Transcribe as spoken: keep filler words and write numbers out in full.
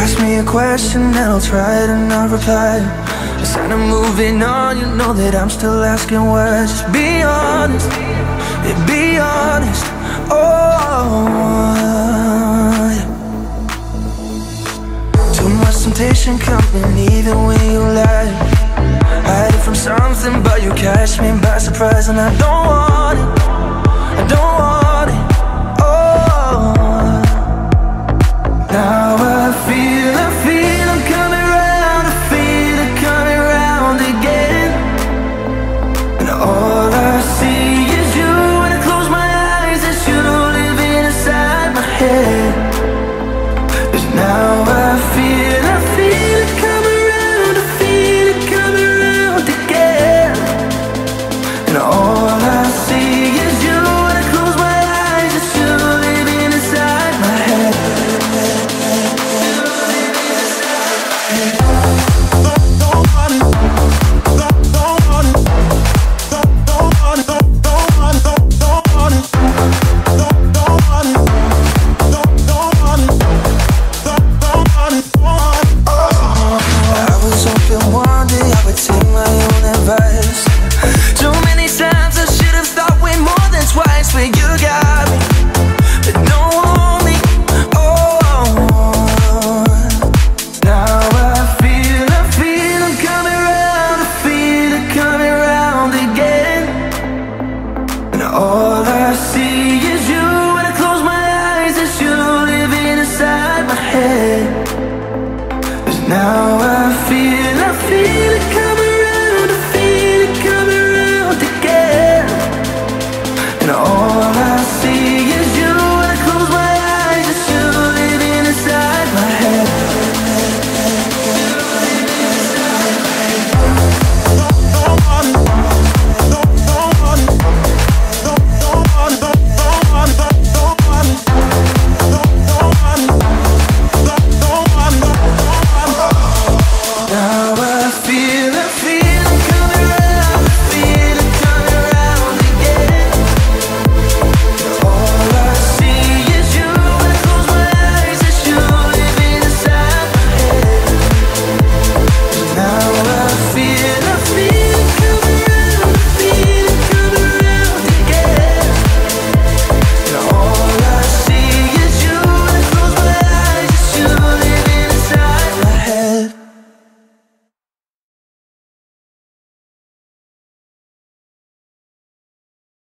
ask me a question and I'll try to not reply. Instead of moving on, you know that I'm still asking why. Just be honest, yeah, be honest. Oh, yeah. Too much temptation coming even when you lie. Hiding from something but you catch me by surprise. And I don't want it, I don't want it. Oh, now I feel, I feel I'm coming round. I feel it coming round again. And all I see is you. When I close my eyes, it's you living inside my head. 'Cause now I feel, I feel it coming round. I feel it coming round again. And all I see is you. When I close my eyes, it's you living inside my head. All I see is you. When I close my eyes, it's you living inside my head. 'Cause now